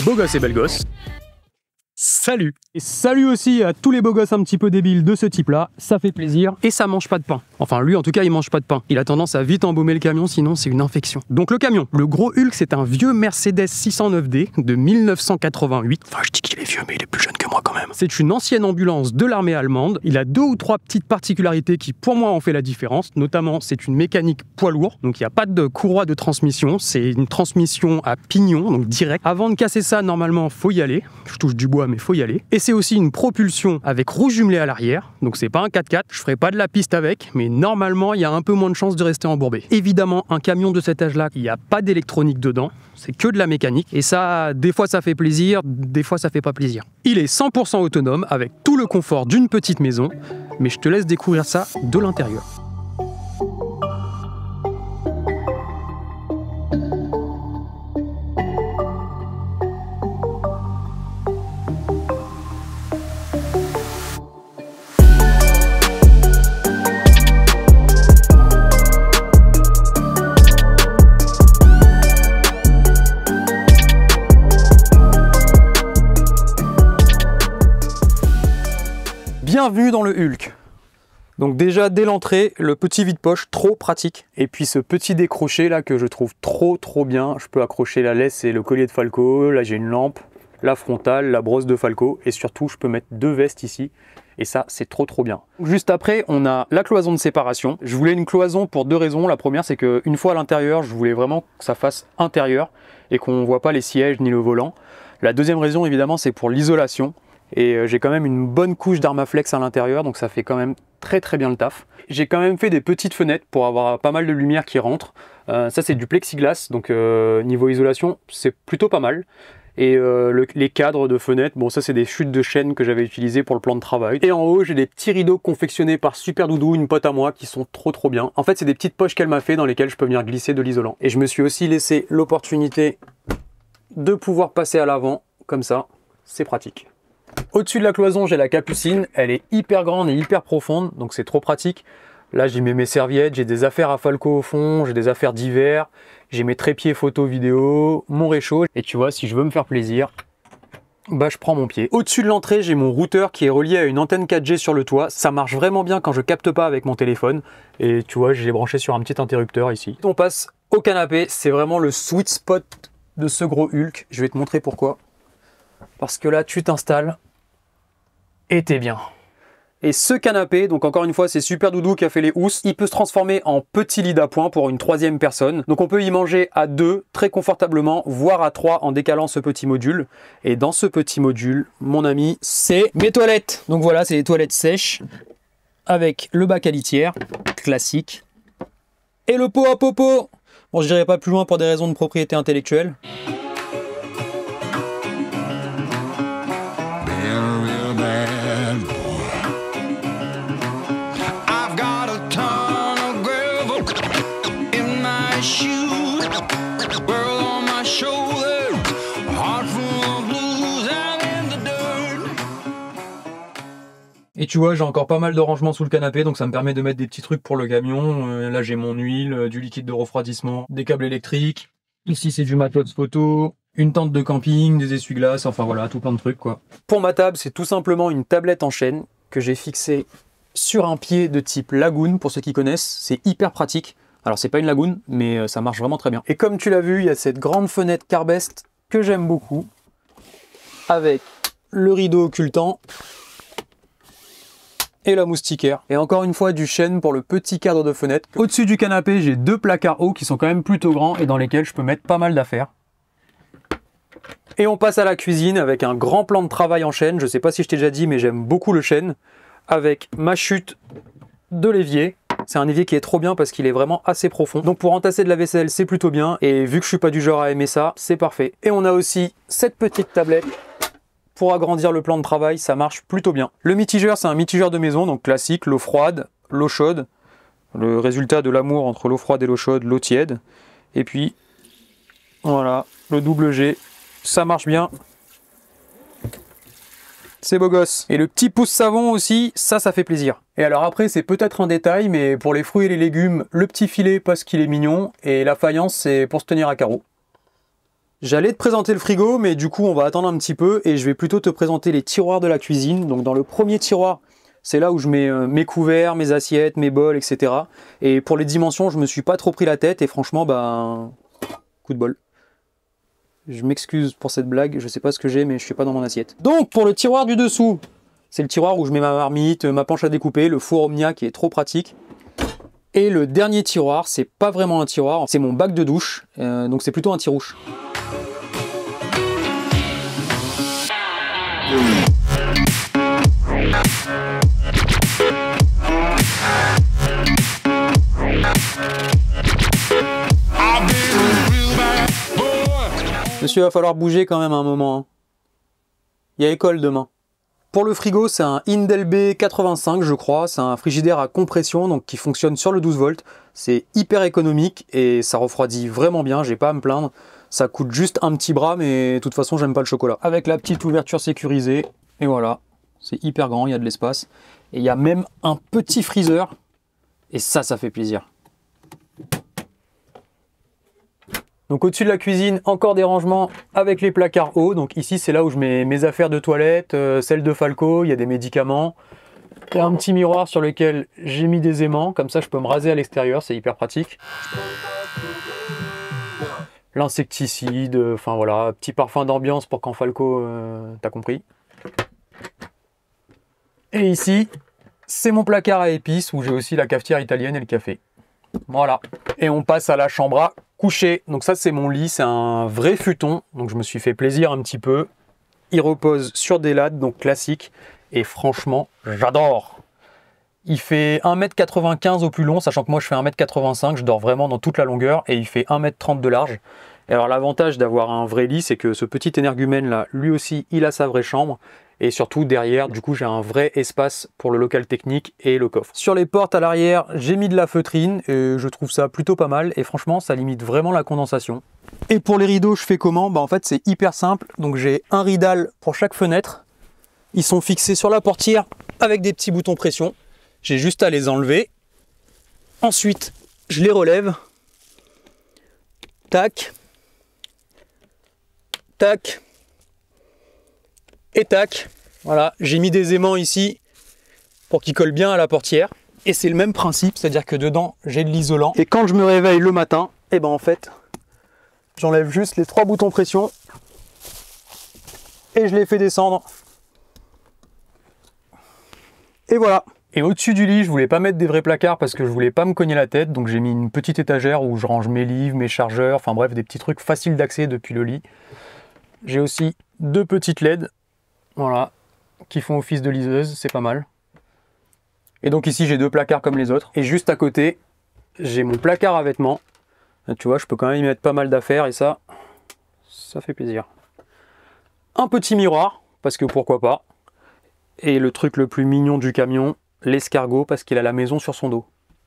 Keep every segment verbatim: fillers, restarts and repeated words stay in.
beaux gosses et belles gosses, salut! Et salut aussi à tous les beaux gosses un petit peu débiles de ce type-là, ça fait plaisir. Et ça mange pas de pain. Enfin, lui, en tout cas, il mange pas de pain. Il a tendance à vite embaumer le camion, sinon c'est une infection. Donc le camion, le gros Hulk, c'est un vieux Mercedes six cent neuf D de mille neuf cent quatre-vingt-huit. Enfin, je dis qu'il est vieux, mais il est plus jeune que moi quand même. C'est une ancienne ambulance de l'armée allemande. Il a deux ou trois petites particularités qui, pour moi, ont fait la différence. Notamment, c'est une mécanique poids lourd. Donc, il n'y a pas de courroie de transmission. C'est une transmission à pignon, donc direct. Avant de casser ça, normalement, faut y aller. Je touche du bois, mais faut y aller. Et c'est aussi une propulsion avec roue jumelée à l'arrière. Donc, c'est pas un quatre-quatre. Je ferai pas de la piste avec, mais normalement, il y a un peu moins de chances de rester embourbé. Évidemment, un camion de cet âge-là, il n'y a pas d'électronique dedans. C'est que de la mécanique. Et ça, des fois, ça fait plaisir. Des fois, ça fait pas plaisir. Il est cent pour cent autonome avec tout le confort d'une petite maison. Mais je te laisse découvrir ça de l'intérieur. Bienvenue dans le Hulk. Donc déjà dès l'entrée, le petit vide-poche trop pratique. Et puis ce petit décroché là que je trouve trop trop bien. Je peux accrocher la laisse et le collier de Falco. Là j'ai une lampe, la frontale, la brosse de Falco. Et surtout je peux mettre deux vestes ici. Et ça c'est trop trop bien. Juste après on a la cloison de séparation. Je voulais une cloison pour deux raisons. La première c'est qu'une fois à l'intérieur, je voulais vraiment que ça fasse intérieur. Et qu'on ne voit pas les sièges ni le volant. La deuxième raison évidemment c'est pour l'isolation. Et j'ai quand même une bonne couche d'Armaflex à l'intérieur, donc ça fait quand même très très bien le taf. J'ai quand même fait des petites fenêtres pour avoir pas mal de lumière qui rentre. Euh, ça c'est du plexiglas, donc euh, niveau isolation c'est plutôt pas mal. Et euh, le, les cadres de fenêtres, bon ça c'est des chutes de chaîne que j'avais utilisées pour le plan de travail. Et en haut j'ai des petits rideaux confectionnés par Super Doudou, une pote à moi, qui sont trop trop bien. En fait c'est des petites poches qu'elle m'a fait dans lesquelles je peux venir glisser de l'isolant. Et je me suis aussi laissé l'opportunité de pouvoir passer à l'avant, comme ça, c'est pratique. Au-dessus de la cloison, j'ai la capucine. Elle est hyper grande et hyper profonde, donc c'est trop pratique. Là, j'y mets mes serviettes, j'ai des affaires à Falco au fond, j'ai des affaires divers, j'ai mes trépieds photo vidéo, mon réchaud. Et tu vois, si je veux me faire plaisir, bah je prends mon pied. Au-dessus de l'entrée, j'ai mon routeur qui est relié à une antenne quatre G sur le toit. Ça marche vraiment bien quand je capte pas avec mon téléphone. Et tu vois, je l'ai branché sur un petit interrupteur ici. On passe au canapé. C'est vraiment le sweet spot de ce gros Hulk. Je vais te montrer pourquoi. Parce que là, tu t'installes et t'es bien. Et ce canapé, donc encore une fois, c'est Super Doudou qui a fait les housses. Il peut se transformer en petit lit d'appoint pour une troisième personne. Donc on peut y manger à deux très confortablement, voire à trois en décalant ce petit module. Et dans ce petit module, mon ami, c'est mes toilettes. Donc voilà, c'est les toilettes sèches avec le bac à litière, classique. Et le pot à popo. Bon, je dirais pas plus loin pour des raisons de propriété intellectuelle. Et tu vois, j'ai encore pas mal de rangements sous le canapé, donc ça me permet de mettre des petits trucs pour le camion. Euh, là, j'ai mon huile, euh, du liquide de refroidissement, des câbles électriques. Ici, c'est du matos photo, une tente de camping, des essuie-glaces, enfin voilà, tout plein de trucs, quoi. Pour ma table, c'est tout simplement une tablette en chaîne que j'ai fixée sur un pied de type Lagoon, pour ceux qui connaissent. C'est hyper pratique. Alors, c'est pas une Lagoon, mais ça marche vraiment très bien. Et comme tu l'as vu, il y a cette grande fenêtre Carbest que j'aime beaucoup, avec le rideau occultant et la moustiquaire. Et encore une fois, du chêne pour le petit cadre de fenêtre. Au-dessus du canapé, j'ai deux placards hauts qui sont quand même plutôt grands et dans lesquels je peux mettre pas mal d'affaires. Et on passe à la cuisine avec un grand plan de travail en chêne. Je sais pas si je t'ai déjà dit, mais j'aime beaucoup le chêne. Avec ma chute de l'évier. C'est un évier qui est trop bien parce qu'il est vraiment assez profond. Donc pour entasser de la vaisselle, c'est plutôt bien. Et vu que je suis pas du genre à aimer ça, c'est parfait. Et on a aussi cette petite tablette pour agrandir le plan de travail, ça marche plutôt bien. Le mitigeur, c'est un mitigeur de maison, donc classique, l'eau froide, l'eau chaude. Le résultat de l'amour entre l'eau froide et l'eau chaude, l'eau tiède. Et puis, voilà, le double G, ça marche bien. C'est beau gosse. Et le petit pouce savon aussi, ça, ça fait plaisir. Et alors après, c'est peut-être un détail, mais pour les fruits et les légumes, le petit filet parce qu'il est mignon, et la faïence, c'est pour se tenir à carreau. J'allais te présenter le frigo, mais du coup on va attendre un petit peu et je vais plutôt te présenter les tiroirs de la cuisine. Donc dans le premier tiroir, c'est là où je mets euh, mes couverts, mes assiettes, mes bols, et cetera. Et pour les dimensions, je me suis pas trop pris la tête et franchement, bah, coup de bol. Je m'excuse pour cette blague, je sais pas ce que j'ai, mais je suis pas dans mon assiette. Donc pour le tiroir du dessous, c'est le tiroir où je mets ma marmite, ma planche à découper, le four Omnia qui est trop pratique. Et le dernier tiroir, c'est pas vraiment un tiroir, c'est mon bac de douche, euh, donc c'est plutôt un tirouche. Monsieur, il va falloir bouger quand même un moment. Hein. Il y a école demain. Pour le frigo, c'est un Indelbe quatre-vingt-cinq, je crois. C'est un frigidaire à compression, donc qui fonctionne sur le douze volts. C'est hyper économique et ça refroidit vraiment bien. J'ai pas à me plaindre. Ça coûte juste un petit bras, mais de toute façon, j'aime pas le chocolat. Avec la petite ouverture sécurisée. Et voilà. C'est hyper grand, il y a de l'espace. Et il y a même un petit freezer. Et ça, ça fait plaisir. Donc au-dessus de la cuisine, encore des rangements avec les placards hauts. Donc ici, c'est là où je mets mes affaires de toilette, euh, celles de Falco, il y a des médicaments. Il y a un petit miroir sur lequel j'ai mis des aimants. Comme ça, je peux me raser à l'extérieur, c'est hyper pratique. L'insecticide, enfin voilà, petit parfum d'ambiance pour quand Falco, euh, t'as compris. Et ici, c'est mon placard à épices où j'ai aussi la cafetière italienne et le café. Voilà. Et on passe à la chambre à coucher. Donc ça, c'est mon lit, c'est un vrai futon. Donc je me suis fait plaisir un petit peu. Il repose sur des lattes, donc classique. Et franchement, j'adore. Il fait un mètre quatre-vingt-quinze au plus long, sachant que moi je fais un mètre quatre-vingt-cinq, je dors vraiment dans toute la longueur. Et il fait un mètre trente de large. Et alors l'avantage d'avoir un vrai lit, c'est que ce petit énergumène là, lui aussi, il a sa vraie chambre. Et surtout derrière, du coup, j'ai un vrai espace pour le local technique et le coffre. Sur les portes à l'arrière, j'ai mis de la feutrine et je trouve ça plutôt pas mal. Et franchement, ça limite vraiment la condensation. Et pour les rideaux, je fais comment? Bah en fait, c'est hyper simple. Donc j'ai un ridal pour chaque fenêtre. Ils sont fixés sur la portière avec des petits boutons pression. J'ai juste à les enlever. Ensuite, je les relève. Tac. Tac. Et tac, voilà, j'ai mis des aimants ici pour qu'ils collent bien à la portière. Et c'est le même principe, c'est-à-dire que dedans, j'ai de l'isolant. Et quand je me réveille le matin, et ben en fait, j'enlève juste les trois boutons pression et je les fais descendre. Et voilà. Et au-dessus du lit, je voulais pas mettre des vrais placards parce que je voulais pas me cogner la tête. Donc j'ai mis une petite étagère où je range mes livres, mes chargeurs, enfin bref, des petits trucs faciles d'accès depuis le lit. J'ai aussi deux petites L E D. Voilà, qui font office de liseuse, c'est pas mal. Et donc ici, j'ai deux placards comme les autres. Et juste à côté, j'ai mon placard à vêtements. Là, tu vois, je peux quand même y mettre pas mal d'affaires et ça, ça fait plaisir. Un petit miroir, parce que pourquoi pas. Et le truc le plus mignon du camion, l'escargot, parce qu'il a la maison sur son dos.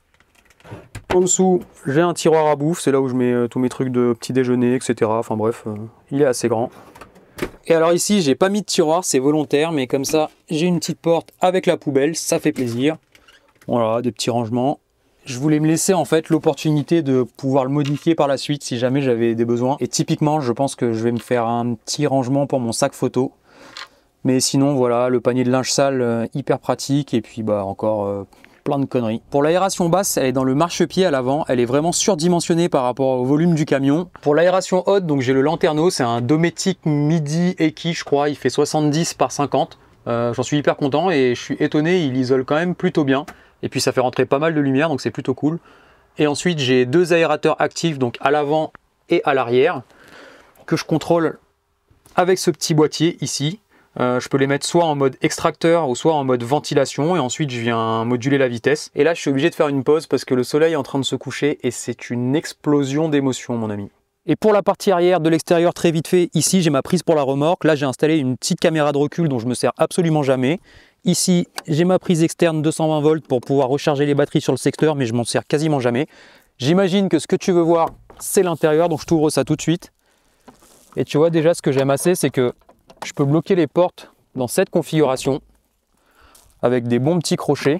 En dessous, j'ai un tiroir à bouffe, c'est là où je mets euh, tous mes trucs de petit déjeuner, et cetera. Enfin bref, euh, il est assez grand. Et alors ici, j'ai pas mis de tiroir, c'est volontaire, mais comme ça, j'ai une petite porte avec la poubelle, ça fait plaisir. Voilà, des petits rangements. Je voulais me laisser en fait l'opportunité de pouvoir le modifier par la suite si jamais j'avais des besoins. Et typiquement, je pense que je vais me faire un petit rangement pour mon sac photo. Mais sinon, voilà, le panier de linge sale, euh, hyper pratique. Et puis, bah, encore euh, plein de conneries. Pour l'aération basse, elle est dans le marchepied à l'avant. Elle est vraiment surdimensionnée par rapport au volume du camion. Pour l'aération haute, donc j'ai le Lanterneau. C'est un Dometic Midi Eki, je crois. Il fait soixante-dix par cinquante. Euh, J'en suis hyper content et je suis étonné. Il isole quand même plutôt bien. Et puis, ça fait rentrer pas mal de lumière, donc c'est plutôt cool. Et ensuite, j'ai deux aérateurs actifs, donc à l'avant et à l'arrière, que je contrôle avec ce petit boîtier ici. Euh, je peux les mettre soit en mode extracteur ou soit en mode ventilation et ensuite je viens moduler la vitesse. Et là je suis obligé de faire une pause parce que le soleil est en train de se coucher et c'est une explosion d'émotions mon ami. Et pour la partie arrière de l'extérieur très vite fait, ici j'ai ma prise pour la remorque. Là j'ai installé une petite caméra de recul dont je me sers absolument jamais. Ici j'ai ma prise externe deux cent vingt volts pour pouvoir recharger les batteries sur le secteur mais je m'en sers quasiment jamais. J'imagine que ce que tu veux voir c'est l'intérieur donc je t'ouvre ça tout de suite. Et tu vois déjà ce que j'aime assez c'est que je peux bloquer les portes dans cette configuration avec des bons petits crochets.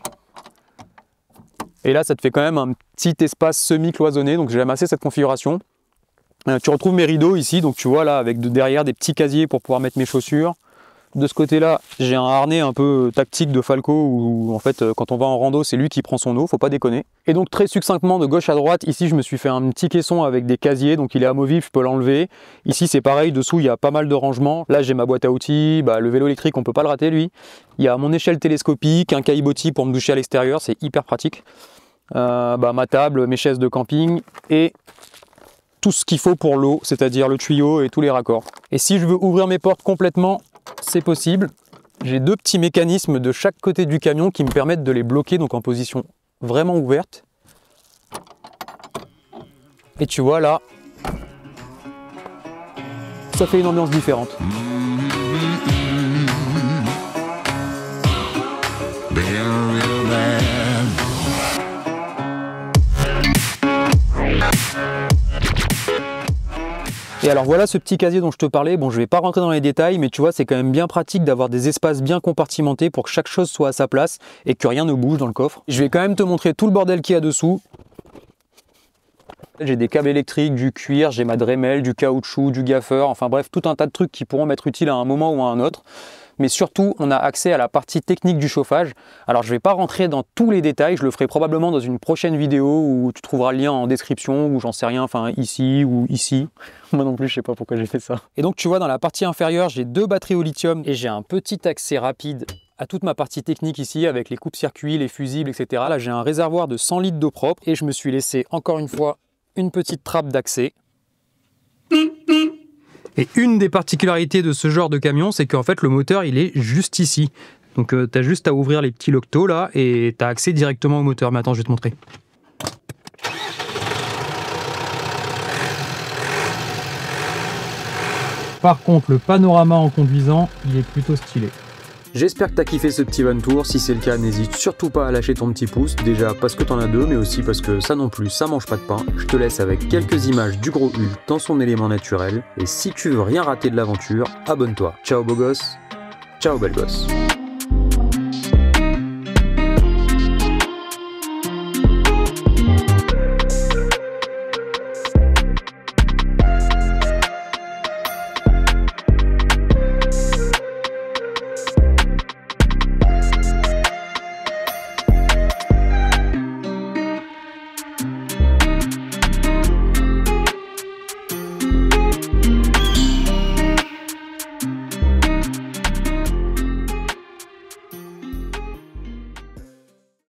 Et là, ça te fait quand même un petit espace semi-cloisonné. Donc j'aime assez cette configuration. Euh, tu retrouves mes rideaux ici, donc tu vois là avec de, derrière des petits casiers pour pouvoir mettre mes chaussures. De ce côté-là, j'ai un harnais un peu tactique de Falco où en fait quand on va en rando, c'est lui qui prend son eau, faut pas déconner. Et donc très succinctement de gauche à droite, ici je me suis fait un petit caisson avec des casiers, donc il est amovible, je peux l'enlever. Ici c'est pareil, dessous il y a pas mal de rangements. Là j'ai ma boîte à outils, bah, le vélo électrique on peut pas le rater lui. Il y a mon échelle télescopique, un caillebotis pour me doucher à l'extérieur, c'est hyper pratique. Euh, bah, ma table, mes chaises de camping et tout ce qu'il faut pour l'eau, c'est-à-dire le tuyau et tous les raccords. Et si je veux ouvrir mes portes complètement, c'est possible. J'ai deux petits mécanismes de chaque côté du camion qui me permettent de les bloquer, donc en position vraiment ouverte. Et tu vois là, ça fait une ambiance différente. Et alors voilà ce petit casier dont je te parlais, bon je vais pas rentrer dans les détails mais tu vois c'est quand même bien pratique d'avoir des espaces bien compartimentés pour que chaque chose soit à sa place et que rien ne bouge dans le coffre. Je vais quand même te montrer tout le bordel qu'il y a dessous. J'ai des câbles électriques, du cuir, j'ai ma Dremel, du caoutchouc, du gaffeur, enfin bref tout un tas de trucs qui pourront m'être utiles à un moment ou à un autre. Mais surtout, on a accès à la partie technique du chauffage. Alors, je ne vais pas rentrer dans tous les détails, je le ferai probablement dans une prochaine vidéo où tu trouveras le lien en description, ou j'en sais rien, enfin ici ou ici. Moi non plus, je ne sais pas pourquoi j'ai fait ça. Et donc, tu vois, dans la partie inférieure, j'ai deux batteries au lithium et j'ai un petit accès rapide à toute ma partie technique ici avec les coupes-circuits, les fusibles, et cetera. Là, j'ai un réservoir de cent litres d'eau propre et je me suis laissé, encore une fois, une petite trappe d'accès. Et une des particularités de ce genre de camion, c'est qu'en fait le moteur il est juste ici. Donc euh, tu as juste à ouvrir les petits loctos là et tu as accès directement au moteur. Mais attends, je vais te montrer. Par contre, le panorama en conduisant, il est plutôt stylé. J'espère que tu as kiffé ce petit van tour. Si c'est le cas, n'hésite surtout pas à lâcher ton petit pouce. Déjà parce que tu en as deux, mais aussi parce que ça non plus, ça mange pas de pain. Je te laisse avec quelques images du gros Hulk dans son élément naturel. Et si tu veux rien rater de l'aventure, abonne-toi. Ciao beau gosse, ciao belle gosse.